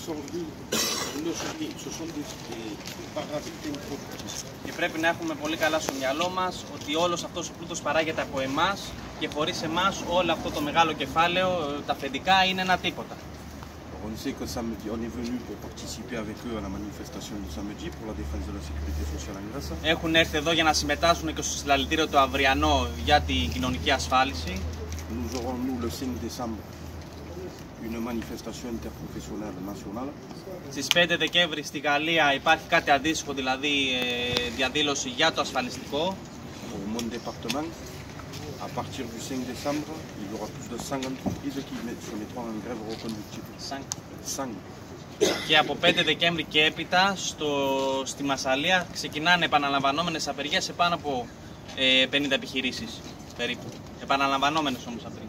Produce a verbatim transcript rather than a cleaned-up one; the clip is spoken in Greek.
Και πρέπει να έχουμε πολύ καλά στο μυαλό μας ότι όλος αυτός ο πλούτος παράγεται από εμάς και χωρίς εμάς όλο αυτό το μεγάλο κεφάλαιο, τα αφεντικά, είναι ένα τίποτα. On sait que samedi, on est venu pour participer avec eux à la manifestation de samedi pour la défense de la sécurité sociale en Grèce. Έχουν έρθει εδώ για να συμμετάσχουν και στο συλλαλητήριο το αυριανό για την κοινωνική ασφάλιση. Nous aurons, nous, le cinq décembre, une manifestation interprofessionnelle nationale. Στις πέντε Δεκέμβρη στη Γαλλία υπάρχει κάτι αντίστοιχο, δηλαδή ε, διαδήλωση για το ασφαλιστικό. Au mon département, à partir du cinq décembre, il y aura plus de cent entreprises qui se mettront en grève reconductible. cent. Και από πέντε Δεκέμβρη και έπειτα στο, στη Μασσαλία ξεκινάνε επαναλαμβανόμενες απεργίες σε πάνω από ε, πενήντα επιχειρήσεις περίπου. Επαναλαμβανόμενες όμως απεργίες.